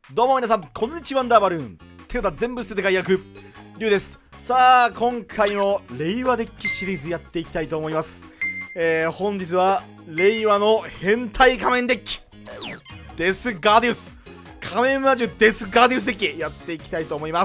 どうも皆さん、こんにちは。ワンダーバルーン手札全部捨てて解約リュウです。さあ、今回も令和デッキシリーズやっていきたいと思います。本日は令和の変態仮面デッキデスガーディウス、仮面魔獣デスガーディウスデッキやっていきたいと思います。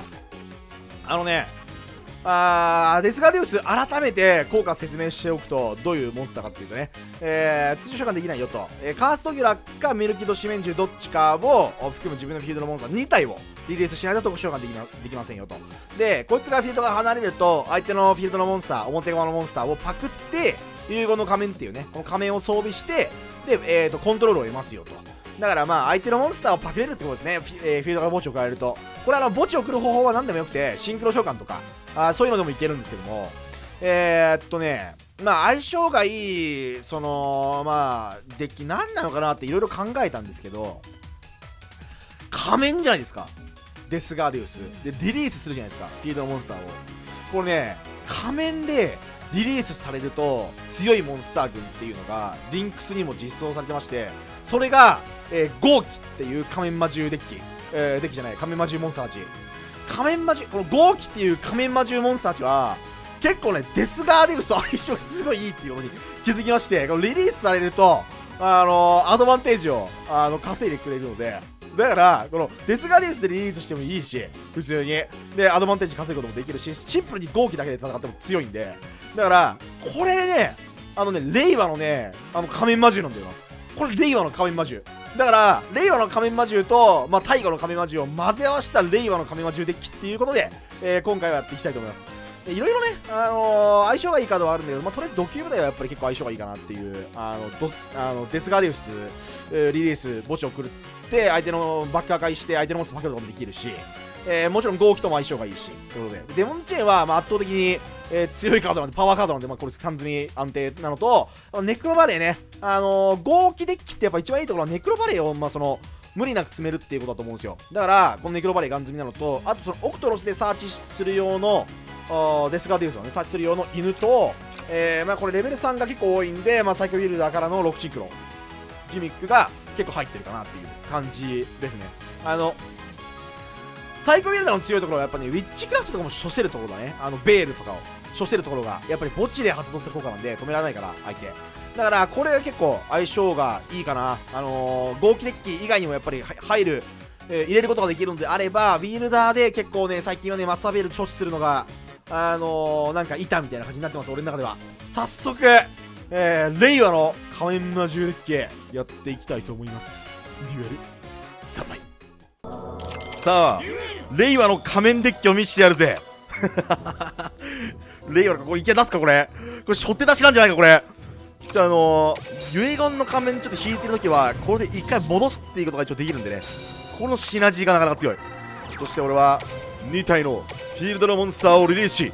デスガーディウス改めて効果説明しておくと、どういうモンスターかっていうとね、通常召喚できないよと、カーストギュラかメルキドシメンジュどっちかを含む自分のフィールドのモンスター2体をリリースしないと特殊召喚できませんよと。で、こいつがフィールドが離れると相手のフィールドのモンスター、表側のモンスターをパクって融合の仮面っていうね、この仮面を装備してで、コントロールを得ますよと。だからまあ相手のモンスターをパクれるってことですね。フィールドが墓地を加えると、これ墓地を送る方法は何でもよくて、シンクロ召喚とかそういうのでもいけるんですけども、まあ相性がいいそのデッキ何なのかなっていろいろ考えたんですけど、仮面じゃないですか、デスガーディウスでリリースするじゃないですか、フィールドのモンスターを。これね、仮面でリリースされると強いモンスター群っていうのがリンクスにも実装されてまして、それが、豪気っていう仮面魔獣デッキ、デッキじゃない、仮面魔獣モンスターたち、仮面魔獣、この豪気っていう仮面魔獣モンスターたちは結構ね、デスガーディウスと相性がすごいいいっていうことに気づきまして、このリリースされるとアドバンテージを稼いでくれるので、だからこのデスガーディウスでリリースしてもいいし、普通にでアドバンテージ稼ぐこともできるし、シンプルに豪気だけで戦っても強いんで、だからこれね、令和のね、仮面魔獣なんだよな。これ令和の仮面魔獣だから、令和の仮面魔獣と、太古の仮面魔獣を混ぜ合わせた令和の仮面魔獣デッキっていうことで、今回はやっていきたいと思います。いろいろね、相性がいいカードはあるんだけど、とりあえずドキュー部隊はやっぱり結構相性がいいかなっていう、デスガーディウス、リリース、墓地を送って相手のバック破壊して相手のモンスターパクることもできるし、もちろん豪気とも相性がいいしということで、デモンズチェーンは圧倒的に、強いカードなんで、パワーカードなんで、これ3積み安定なのと、ネクロバレーね、豪気デッキってやっぱ一番いいところはネクロバレーを無理なく詰めるっていうことだと思うんですよ。だからこのネクロバレーガン積みなのと、あとそのオクトロスでサーチする用のデスガーディウスをね、サーチする用の犬と、これレベル3が結構多いんで、最強ビルダーからの6シンクロギミックが結構入ってるかなっていう感じですね。サイコビルダーの強いところはやっぱね、ウィッチクラフトとかも処せるところだね。ベールとかを処せるところがやっぱり墓地で発動する効果なんで止められないから、相手だからこれが結構相性がいいかな。豪気デッキ以外にもやっぱり入れることができるのであれば、ビルダーで結構ね、最近はね、マスターベール処置するのがなんか板みたいな感じになってます、俺の中では。早速、令和の仮面魔獣デッキやっていきたいと思います。デュエルスタンバイ。さあ、令和の仮面デッキを見せてやるぜ。令和の、これいけ出すか、これ初手出しなんじゃないか、これ。遺言の仮面ちょっと引いてるときはこれで一回戻すっていうことが一応できるんでね、このシナジーがなかなか強い。そして俺は2体のフィールドのモンスターをリリースし、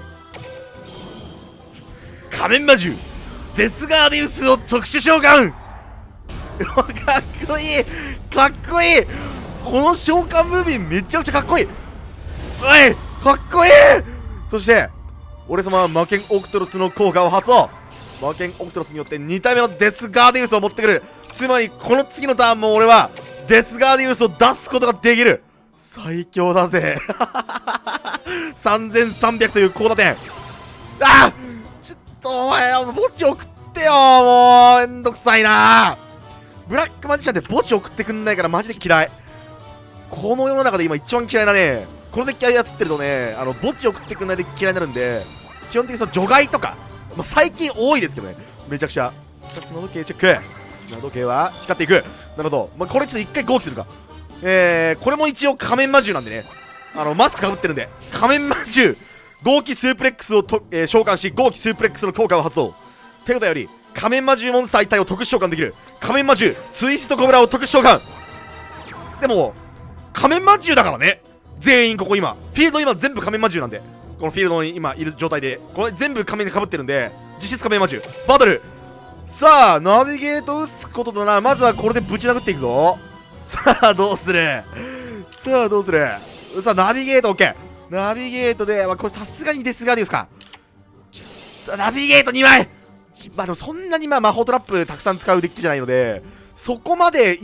仮面魔獣デスガーディウスを特殊召喚。かっこいい、かっこいい、この召喚ムービーめちゃくちゃかっこいい。おい、かっこいい。そして俺様は魔剣オクトロスの効果を発動。魔剣オクトロスによって2体目のデスガーディウスを持ってくる。つまりこの次のターンも俺はデスガーディウスを出すことができる。最強だぜ。3300という高打点。ちょっとお前墓地送ってよ、もうめんどくさいな。ブラックマジシャンって墓地送ってくんないからマジで嫌い。この世の中で今一番嫌いなね、このデッキ操ってるとね、墓地送ってくんないで嫌いになるんで、基本的にその除外とか、最近多いですけどね、めちゃくちゃ。砂時計チェック。砂時計は光っていく。なるほど。これちょっと一回豪気するか。これも一応仮面魔獣なんでね、マスクかぶってるんで、仮面魔獣豪気スープレックスを召喚し、豪気スープレックスの効果を発動。手札より仮面魔獣モンスター1体を特殊召喚できる。仮面魔獣ツイストコブラを特殊召喚。でも仮面魔獣だからね、全員ここ今フィールド今全部仮面魔獣なんで、このフィールドに今いる状態でこれ全部仮面でかぶってるんで、実質仮面魔獣バトル。さあナビゲート打つことだな。まずはこれでぶち殴っていくぞ。さあどうする、さあどうする。さあナビゲート OK。 ナビゲートで、これさすがにデスガーディウスか。ナビゲート2枚。でもそんなに魔法トラップたくさん使うデッキじゃないので、そこまで痛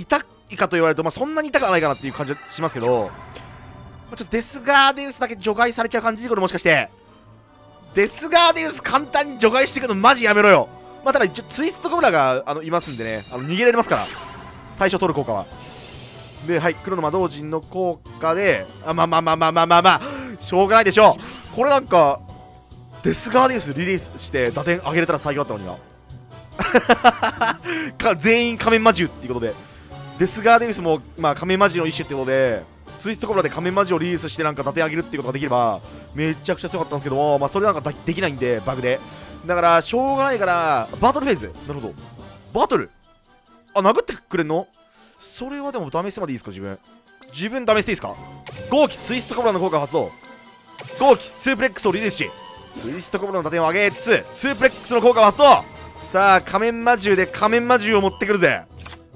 いかと言われると、まあ、そんなに痛くはないかなっていう感じはしますけど、ちょっとデスガーデウスだけ除外されちゃう感じこれもしかして。デスガーデウス簡単に除外していくのマジやめろよ。まあ、ただ一応ツイストコブラがいますんでね、逃げられますから。対象取る効果は。で、はい、黒の魔導陣の効果で、まあ、しょうがないでしょう。これなんか、デスガーデウスリリースして打点上げれたら最強だったのにな。全員仮面魔獣っていうことで。デスガーデウスも、まあ、仮面魔獣の一種ってことで、ツイストコブラで仮面魔獣をリリースしてなんか打点上げるっていうことができれば、めちゃくちゃ強かったんですけども、まあ、それなんかできないんで、バグで。だから、しょうがないから、バトルフェーズ。なるほど。バトル殴ってくれんの？それはでもダメしてまでいいですか、自分ダメしていいですか？豪気ツイストコブラの効果を発動。豪気スープレックスをリリースし、ツイストコブラの打点を上げつつ、スープレックスの効果を発動。さあ、仮面魔獣で仮面魔獣を持ってくるぜ。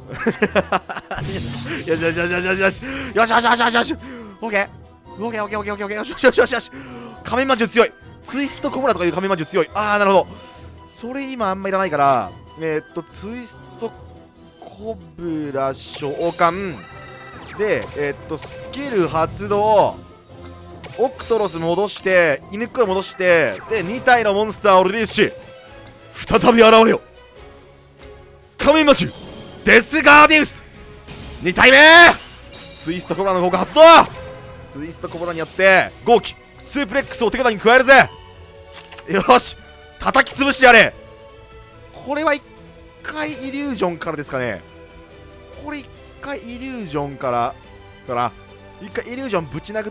よしよしよしよしよしよしよしよしよしよしオッケーオッケーオッケーオッケーオッケーオッケーよしよしよしよし仮面魔獣強い。ツイストコブラとかいう仮面魔獣強い。なるほど。それ今あんまいらないから、ツイストコブラ召喚で、スキル発動、オクトロス戻して、犬クロ戻して、で、2体のモンスターをリリースし、再び現れよ。仮面魔獣、デスガーディウス !2 体目ツイストコブラの効果発動。ツイストコブラによって、豪気、スープレックスを手札に加えるぜ。よし叩き潰してやれ。これは1回イリュージョンからですかね。これ1回イリュージョンから1回イリュージョンぶち殴って、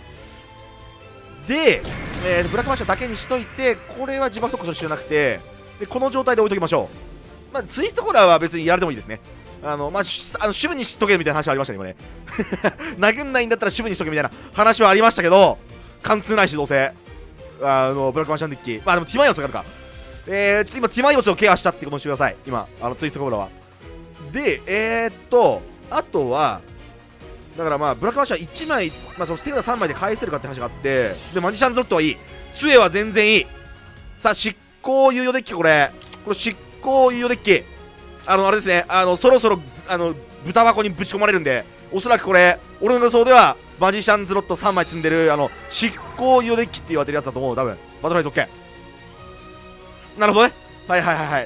で、ブラックマッシュだけにしといて、これは自爆特攻する必要なくて、でこの状態で置いときましょう。まあ、ツイストコーラーは別にやられてもいいですね。まあ、守備にしとけみたいな話はありましたね、今ね。殴んないんだったら守備にしとけみたいな話はありましたけど、貫通ないし、どうせ。ブラックマッシュデッキ。まあでもティマイオスがあるか。ちょっと今ティマイオスをケアしたってことにしてください。今、ツイストコーラーは。で、あとは、だからまあ、ブラックマッシュは1枚、まあ、その手札3枚で返せるかって話があって、で、マジシャンズロットはいい。杖は全然いい。さあ、執行猶予デッキ、これ執行猶予デッキ。あれですね、そろそろ、豚箱にぶち込まれるんで、おそらくこれ、俺の予想では、マジシャンズロット3枚積んでる、執行猶予デッキって言われてるやつだと思う、多分。バトルフェイス OK。なるほどね。はい。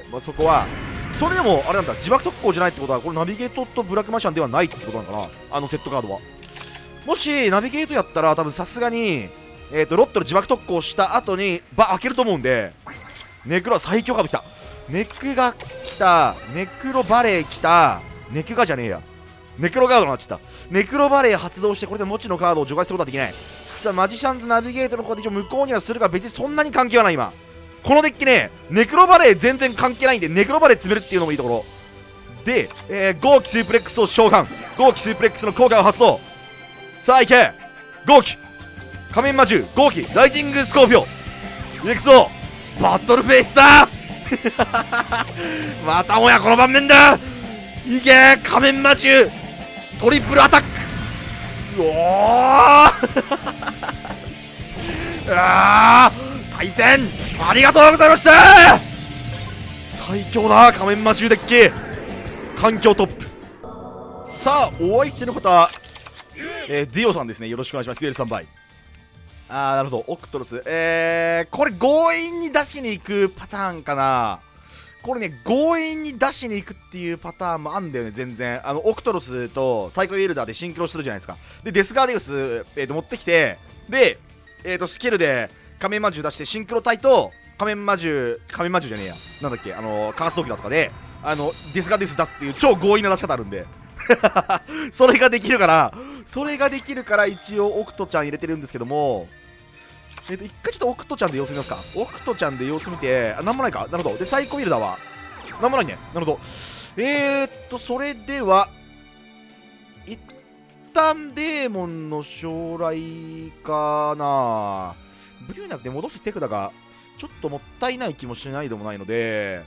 まあ、そこは、それでも、あれなんだ、自爆特攻じゃないってことは、これナビゲートとブラックマシャンではないってことなのかな、セットカードは。もし、ナビゲートやったら、多分さすがに、ロットで自爆特攻した後に、開けると思うんで、ネクロは最強カード来た。ネクが来た、ネクロバレー来た、ネクガじゃねえや。ネクロガードになっちゃった。ネクロバレー発動して、これで墓地のカードを除外することはできない。さあ、マジシャンズナビゲートのコンディション無効にはするが、別にそんなに関係はない、今。このデッキね、ネクロバレー全然関係ないんで、ネクロバレー詰めるっていうのもいいところ。で、豪気スープレックスを召喚。豪気スープレックスの効果を発動。さあ、いけ豪気仮面魔獣、豪気ライジングスコーピオ行くぞバトルフェイスだまたもやこの盤面だいけ仮面魔獣トリプルアタックうおー対戦ありがとうございました最強だ仮面魔獣デッキ環境トップさあお相手の方、ディオさんですねよろしくお願いしますデュエル3倍なるほどオクトロスこれ強引に出しに行くパターンかなこれね強引に出しに行くっていうパターンもあんだよね全然オクトロスとサイクルエルダーでシンクロしてるじゃないですかでデスガーディウス、持ってきてでスキルで仮面魔獣出してシンクロ隊と仮面魔獣じゃねえやなんだっけカーストーキだとかでデスガーディウス出すっていう超強引な出し方あるんでそれができるから一応オクトちゃん入れてるんですけども一回ちょっとオクトちゃんで様子見ますかオクトちゃんで様子見てなんもないかなるほどでサイコビルダーはなんもないねなるほどそれでは一旦デーモンの将来かなブリューナクで戻す手札がちょっともったいない気もしないでもないので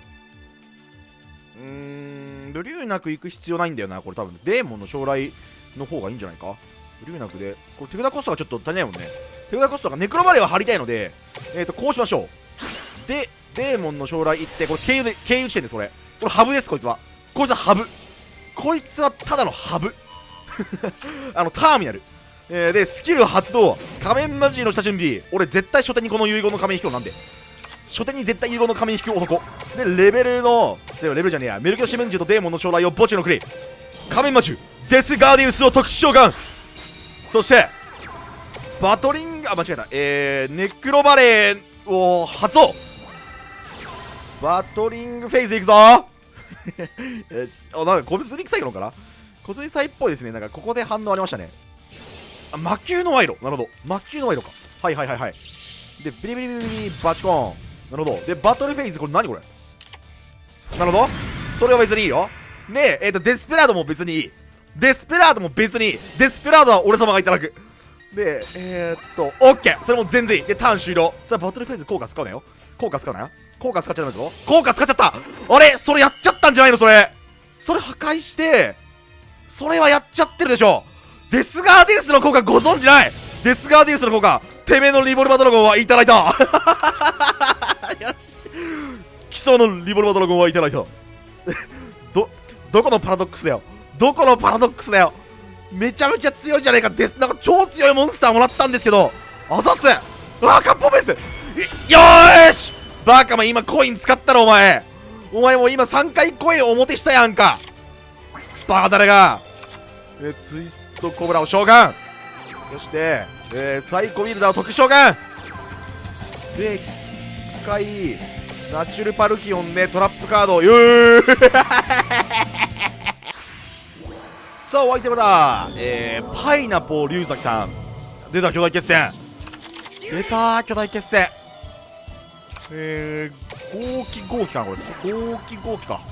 ブリューナク行く必要ないんだよなこれ多分デーモンの将来の方がいいんじゃないかブリューナクでこれ手札コストがちょっと足りないもんね手札コストがネクロバレーは張りたいのでこうしましょうでデーモンの将来行ってこれ経由地点ですこれハブですこいつはハブこいつはただのハブターミナル、でスキル発動、仮面マジの下準備。俺絶対初手にこの遺言の仮面引くの。なんで初手に絶対遺言の仮面引く男で、レベルじゃねえや、メルキオシメンジュとデーモンの将来を墓地の国、仮面魔獣デスガーディウスの特殊召喚。そしてバトリング、間違えた、ネクロバレーを発動。バトリングフェイズいくぞよし、なんか小杉臭いのかな、小杉祭っぽいですね。なんかここで反応ありましたね。魔球の賄賂、なるほど、魔球の賄賂か。はいはいはいはい。でビリビリビリビリバチコーン、なるほど。でバトルフェイズ、これ何これ、なるほど、それは別にいいよ。でデスペラードも別にいい。デスペラードは俺様がいただく。でオッケー、それも全然いい。でターン終了。さあバトルフェイズ効果使うなよ、効果使っちゃダメぞ。効果使っちゃった。あれ、それやっちゃったんじゃないの。それ破壊して、それはやっちゃってるでしょ。デスガーディウスの効果ご存知ない。デスガーディウスの効果、てめえのリボルバードラゴンはいただいたよし、基礎のリボルバードラゴンはいただいたどこのパラドックスだよ。めちゃめちゃ強いじゃねえか。なんか超強いモンスターもらったんですけど、あざっす。カッポベース、よーし、バカ、今コイン使ったろ。お前もう今3回コイン表したやんか、バカ誰が。ツイストコブラを召喚、そしてサイコウィルダーを特殊召喚で、1回ナチュルパルキオンでトラップカードをさあ、お相手はパイナポー龍崎さん。出た、巨大決戦。豪気かな、これ。豪気か。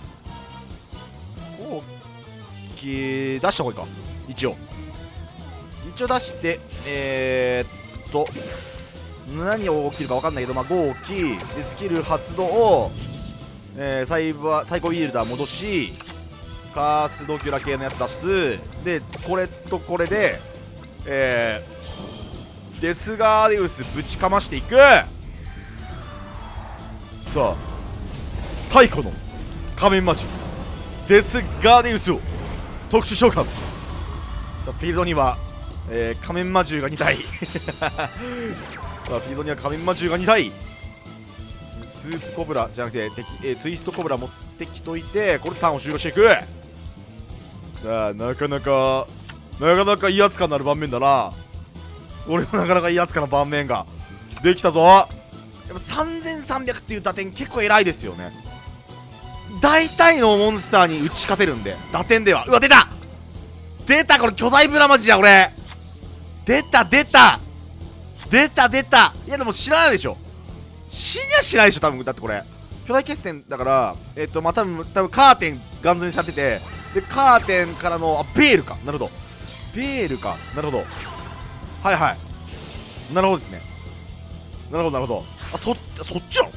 豪気出した方がいいか。一応出して、何を起きるか分かんないけど、豪気でスキル発動を、サイコウィルダー戻し、カースドキュラ系のやつ出す。でこれとこれでデスガーディウスぶちかましていく。さあ、太古の仮面魔獣デスガーディウスを特殊召喚。さあ、フィールドには、仮面魔獣が2体さあ、フィールドには仮面魔獣が2体。スープコブラじゃなくてツイストコブラ持ってきといて、これターンを終了していく。さあ、なかなか威圧感のある盤面だな。俺もなかなか威圧感の盤面ができたぞ。やっぱ3300っていう打点結構偉いですよね。大体のモンスターに打ち勝てるんで、打点では。うわ、出たこれ巨大ブラマジだ。俺出た。いやでも知らないでしょ。死にゃしないでしょ多分。だってこれ巨大決戦だから、多分カーテンガン積みされてて、でカーテンからのベールか。なるほど、はいはい、なるほどですね。なるほど。そっちなの。